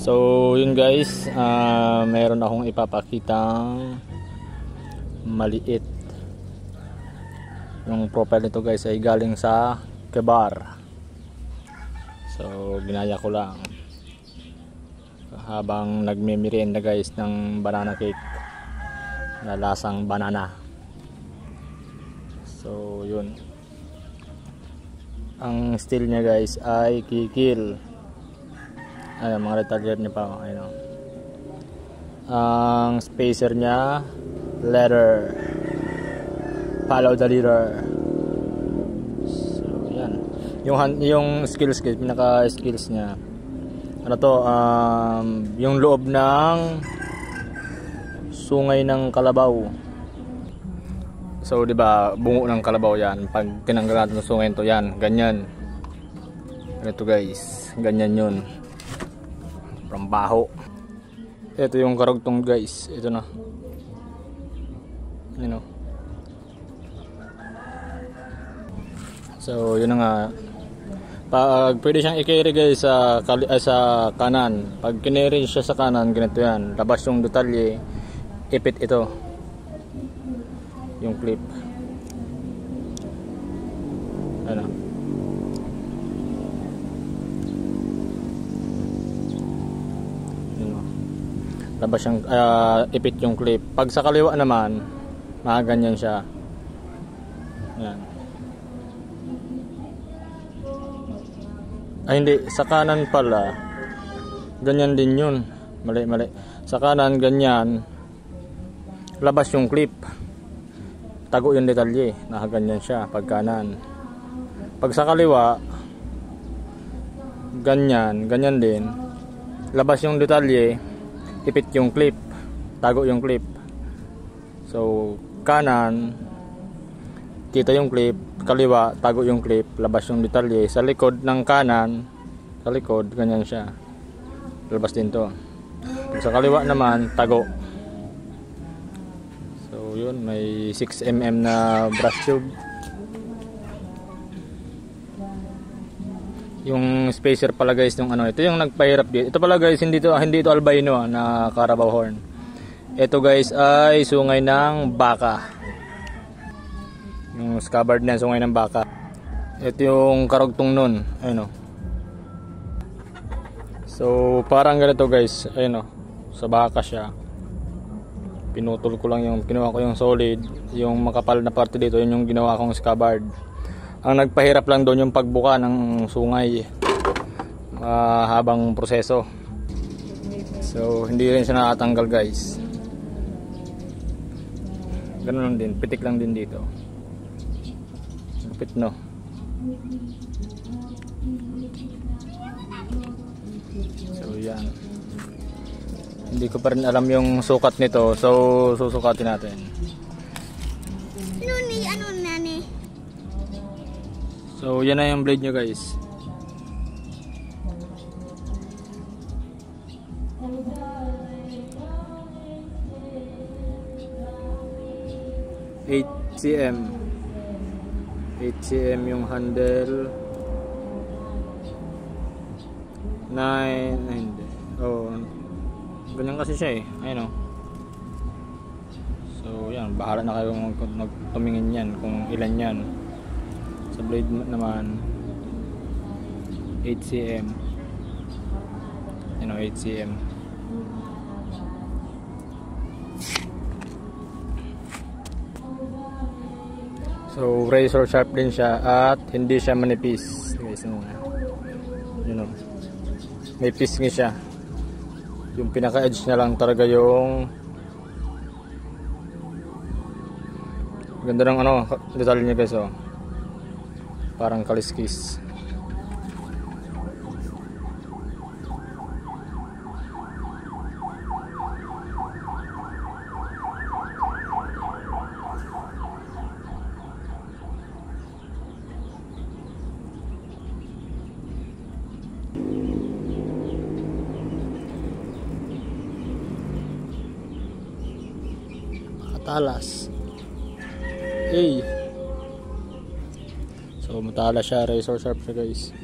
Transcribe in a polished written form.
So yun guys, meron akong ipapakitang maliit. Yung profile nito guys ay galing sa Kebar. So ginaya ko lang habang nagme-merienda guys ng banana cake na lasang banana. So yun, ang style niya guys ay kikil. Ayan, mga retailer niya pa, ayun. Ang spacer niya letter, follow the leader. So yan, yung skills guys, pinaka skills niya ano to, yung loob ng sungay ng kalabaw. So di ba bungo ng kalabaw yan, pag tinanggal natin ng sungay to, yan ganyan, ito guys, ganyan yun, baho. Ito yung karugtong guys, ito na, you know. So yun na nga, pag pwede siyang i-carry guys sa kanan, pag kinary siya sa kanan, ganito yan, labas yung detalye, ipit ito yung clip, ano. Labas siyang ipit yung clip. Pag sa kaliwa naman, ganyan siya. Yan. Ay hindi, sa kanan pala ganyan din yun. Mali. Sa kanan ganyan, labas yung clip, tago yung detalye, ganyan siya pag kanan. Pag sa kaliwa ganyan din, labas yung detalye, ipit yung clip, tago yung clip. So kanan kita yung clip, kaliwa tago yung clip, labas yung detalye. Sa likod ng kanan, sa likod ganyan siya, labas din to. Sa kaliwa naman tago. So yun, may 6mm na brush tube. Yung spacer pala guys, yung ano, ito yung nagpahirap dito. Ito pala guys, hindi ito albino na Carabao horn. Ito guys ay sungay ng baka. Yung scabbard na sungay ng baka. Ito yung karugtong nun, ayun o. So parang ganito guys, ayun o, sa baka siya. Pinutol ko lang yung, kinuha ko yung solid, yung makapal na parte dito, yun yung ginawa kong scabbard. Ang nagpahirap lang doon yung pagbuka ng sungay habang proseso. So hindi rin siya nakatanggal guys. Ganun lang din, pitik lang din dito. Lupit no. So yan. Hindi ko pa rin alam yung sukat nito, so susukatin natin. So yan na yung blade nyo guys. Eight cm yung handle. 9, oh, ganyan kasi siya eh, ayun o. So yan, bahala na kayo magtumingin yan kung ilan yan. Sa blade naman 8 cm, you know, 8 cm. So razor sharp din siya at hindi siya manipis guys, you know, may pisngi siya. Yung pinaka edge na lang talaga yung ganda ng ano, detalye niya guys oh. Parang kaliskis. Matalas. So matalas siya, razor sharp siya guys.